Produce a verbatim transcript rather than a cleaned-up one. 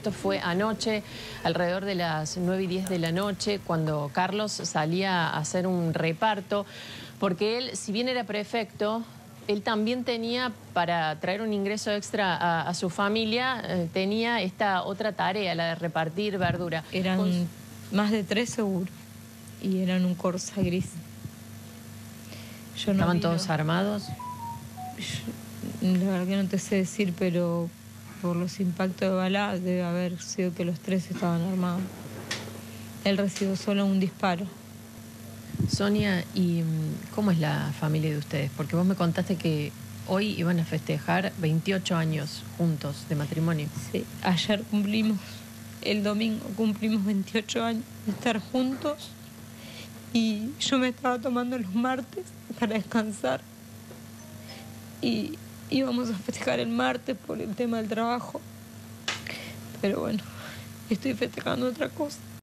Esto fue anoche, alrededor de las nueve y diez de la noche, cuando Carlos salía a hacer un reparto, porque él, si bien era prefecto, él también tenía, para traer un ingreso extra a, a su familia, eh, tenía esta otra tarea, la de repartir verdura. Eran Con... más de tres seguros y eran un Corsa gris. Yo no ¿Estaban vi, todos no. armados? Yo, la verdad que no te sé decir, pero por los impactos de bala debe haber sido que los tres estaban armados. Él recibió solo un disparo. Sonia, ¿y cómo es la familia de ustedes? Porque vos me contaste que hoy iban a festejar veintiocho años juntos de matrimonio. Sí, ayer cumplimos, el domingo cumplimos veintiocho años de estar juntos y yo me estaba tomando los martes para descansar y íbamos a festejar el martes por el tema del trabajo, pero bueno, estoy festejando otra cosa.